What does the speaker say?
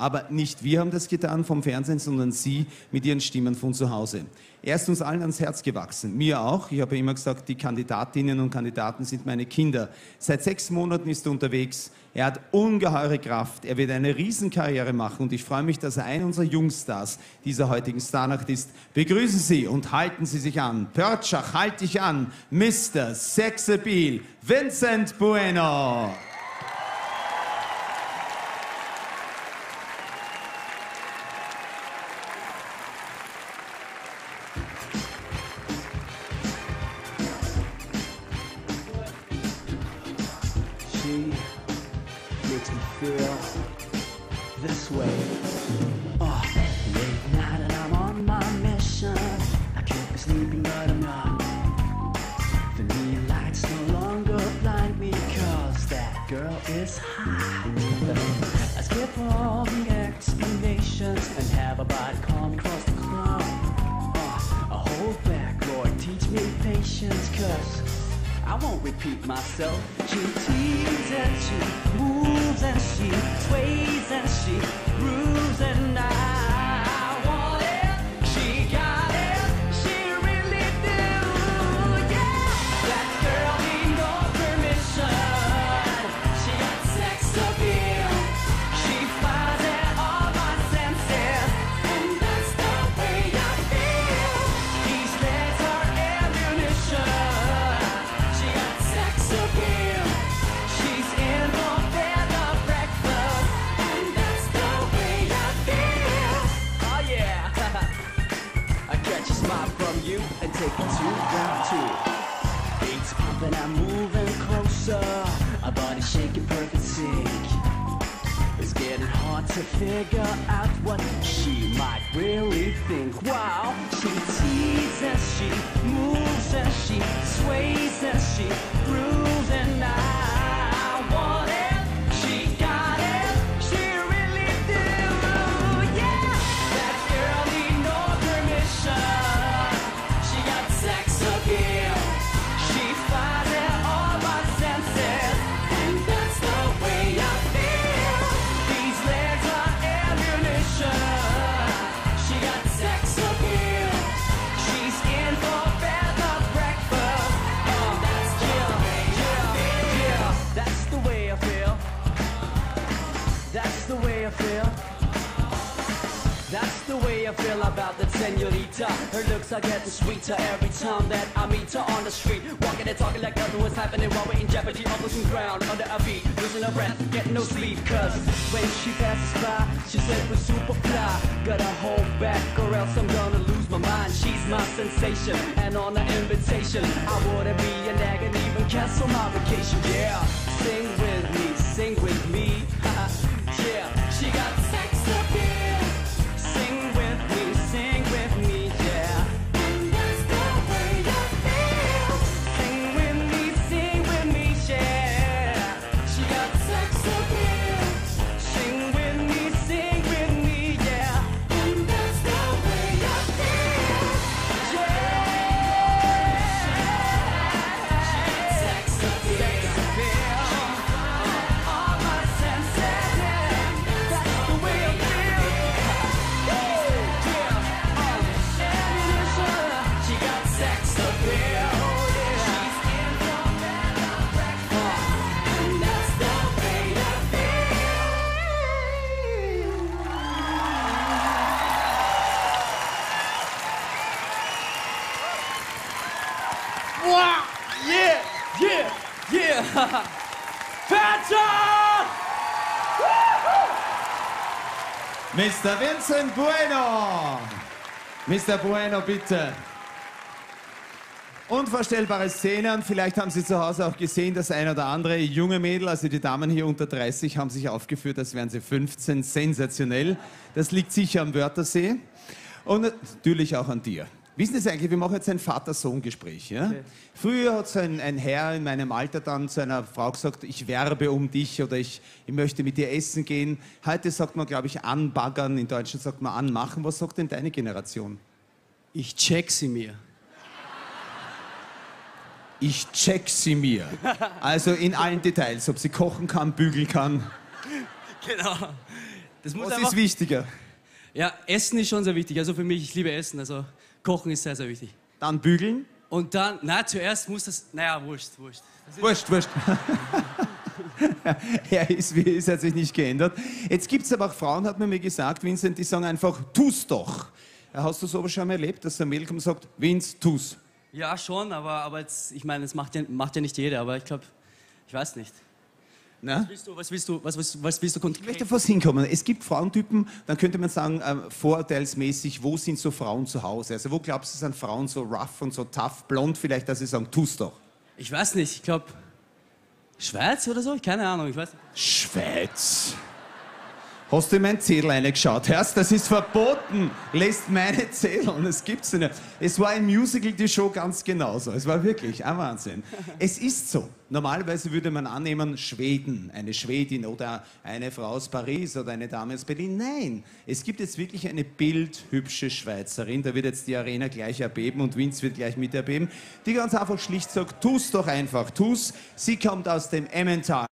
Aber nicht wir haben das getan vom Fernsehen, sondern Sie mit Ihren Stimmen von zu Hause. Er ist uns allen ans Herz gewachsen, mir auch. Ich habe immer gesagt, die Kandidatinnen und Kandidaten sind meine Kinder. Seit 6 Monaten ist er unterwegs. Er hat ungeheure Kraft. Er wird eine Riesenkarriere machen und ich freue mich, dass er einer unserer Jungstars dieser heutigen Starnacht ist. Begrüßen Sie und halten Sie sich an. Pörtschach, halt dich an. Mr. Sexappeal, Vincent Bueno. Makes me feel this way. Late night and I'm on my mission. I can't be sleeping but I'm not. The neon lights no longer blind me, cause that girl is hot. I skip all the explanations and have a body call me across the crowd. I hold back, Lord, teach me patience, cause I won't repeat myself. She teases and she moves and she sways and she grooves and I want it. She got it. She really do. Yeah. That girl need no permission. She got sex appeal. She fires at all my senses, and that's the way I feel. These legs are ammunition. She's in for bed or breakfast, and that's the way I feel. Oh yeah. I catch a smile from you and take it to round 2. Beats pumping, I'm moving closer. Our body shaking, perfect sync. It's getting hard to figure out what she might really think. Wow, she teases, she moves and she sways and she grooves and I want it. She got it. She really do. Yeah, that girl need no permission. She got sex appeal. She fires at all my senses, and that's the way I feel. These legs are ammunition. She got sex appeal. She's in for bed or breakfast. Oh, that's yeah. That's the way I feel. That's the way I feel. That's the way I feel about the señorita. Her looks are getting sweeter every time that I meet her on the street. Walking and talking like nothing was happening while we're in jeopardy of losing ground under our feet, losing her breath, getting no sleep. Cause when she passes by, she said we're super fly. Gotta hold back or else I'm gonna lose my mind. She's my sensation, and on an invitation I wouldn't be a nag and even cancel my vacation. Yeah, sing with me, sing with me. Yeah, she got sex appeal. Sing with me, yeah. And that's the way I feel. Sing with me, yeah. She got sex appeal. Sing with me, yeah. And that's the way I feel. Yeah. She got sex appeal. All my senses, yeah. That's the way I feel. She got sex appeal. She's in for bed or breakfast, and that's the way I feel. Wow! Yeah! Patrick! Mr. Vincent Bueno. Mr. Bueno, bitte. Unvorstellbare Szene und vielleicht haben Sie zu Hause auch gesehen, dass ein oder andere junge Mädel, also die Damen hier unter 30, haben sich aufgeführt, als wären sie 15. Sensationell. Das liegt sicher am Wörthersee und natürlich auch an dir. Wissen Sie eigentlich, wir machen jetzt ein Vater-Sohn-Gespräch. Ja? Okay. Früher hat so ein Herr in meinem Alter dann zu einer Frau gesagt, ich werbe um dich oder ich möchte mit dir essen gehen. Heute sagt man, glaube ich, anbaggern, in Deutschland sagt man anmachen. Was sagt denn deine Generation? Ich check sie mir. Ich check sie mir. Also in allen Details, ob sie kochen kann, bügeln kann. Genau. Das muss Was einfach, ist wichtiger? ja, Essen ist schon sehr wichtig. Also für mich, ich liebe Essen. Also Kochen ist sehr, sehr wichtig. Dann bügeln? Und dann, na, zuerst muss das, naja, wurscht. Wurscht. Er ist, wie er ist, hat sich nicht geändert. Jetzt gibt es aber auch Frauen, hat man mir gesagt, Vincent, die sagen einfach, tu's doch. Hast du sowas schon mal erlebt, dass ein Mädel kommt und sagt, Vince, tu's? Ja, schon, aber jetzt, ich meine, das macht ja nicht jeder, aber ich glaube, ich weiß nicht. Na? Was willst du Ich konkret? möchte auf was hinkommen. Es gibt Frauentypen, dann könnte man sagen, vorurteilsmäßig, wo sind so Frauen zu Hause? Also wo glaubst du, sind Frauen so rough und so tough, blond vielleicht, dass sie sagen, tu's doch? Ich weiß nicht, ich glaube, Schweiz oder so? Keine Ahnung, ich weiß nicht. Schweiz. Hast du in mein Zettel reingeschaut? Hörst, das ist verboten. Lässt meine Zettel. Das gibt's nicht. Es war im Musical die Show ganz genauso. Es war wirklich ein Wahnsinn. Es ist so. Normalerweise würde man annehmen, Schweden, eine Schwedin oder eine Frau aus Paris oder eine Dame aus Berlin. Nein, es gibt jetzt wirklich eine bildhübsche Schweizerin. Da wird jetzt die Arena gleich erbeben und Vince wird gleich mit erbeben. Die ganz einfach schlicht sagt, tu's doch einfach, tu's. Sie kommt aus dem Emmental.